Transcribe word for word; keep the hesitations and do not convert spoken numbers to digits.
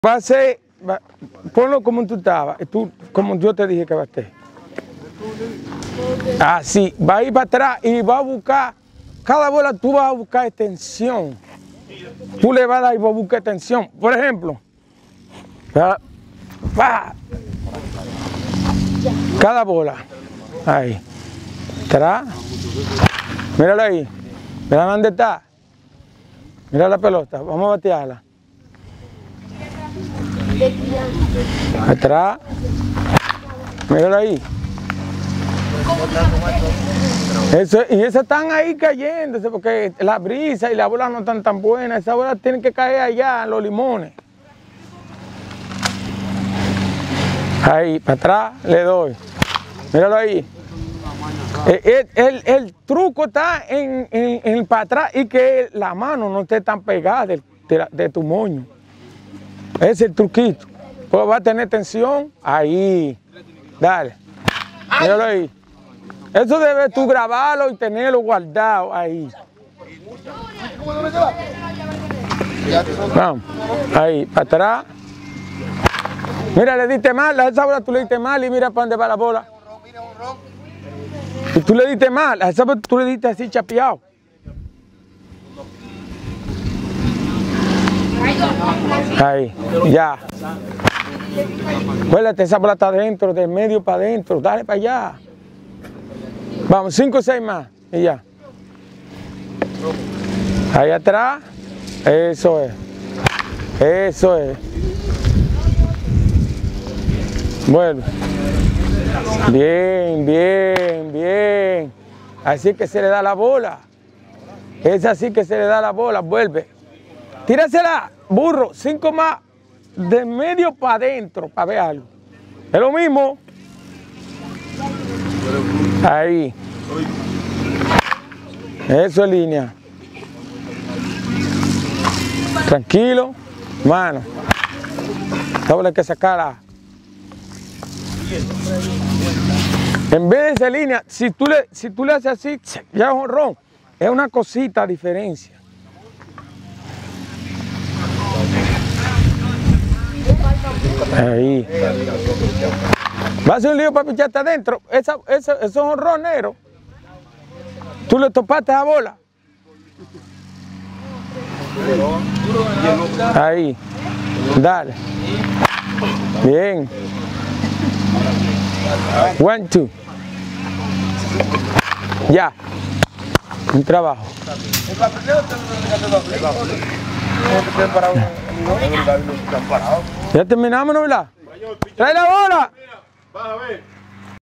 Va a ser, va, ponlo como tú estabas, tú, como yo te dije que va a estar. Así, va a ir para atrás y va a buscar, cada bola tú vas a buscar extensión. Tú le vas a dar y vas a buscar extensión. Por ejemplo, va, va, cada bola, ahí, atrás, míralo ahí, mira dónde está, mira la pelota, vamos a batearla. Atrás, míralo ahí. Eso, y esas están ahí cayéndose porque la brisa y la bola no están tan buenas. Esas bolas tienen que caer allá en los limones. Ahí, para atrás le doy. Míralo ahí. El, el, el truco está en, en, en para atrás y que la mano no esté tan pegada de, de, de tu moño. Ese es el truquito. Pues va a tener tensión. Ahí. Dale. Míralo ahí. Eso debes tú grabarlo y tenerlo guardado ahí. Vamos. Ahí. Para atrás. Mira, le diste mal. A esa bola tú le diste mal y mira para dónde va la bola. Y tú le diste mal. A esa bola tú le diste así chapeado. Ahí, ya. Acuérdate, esa bola está adentro, del medio para adentro, dale para allá. Vamos, cinco o seis más y ya. Ahí atrás, eso es. Eso es. Bueno. Bien, bien, bien. Así que se le da la bola. Es así que se le da la bola, vuelve. Tírasela, burro, cinco más de medio para adentro, para ver algo. Es lo mismo. Ahí. Eso es línea. Tranquilo, mano. Ahora hay que sacarla. En vez de esa línea, si tú le, si tú le haces así, ya es honrón. Es una cosita a diferencia. Ahí. Va a ser un lío para picharte adentro. Esa, esa, esos honroneros. Tú le topaste a bola. Ahí. Dale. Bien. One, two. Ya. Un trabajo. Ya terminamos, ¿no? Trae la bola. Vas a ver.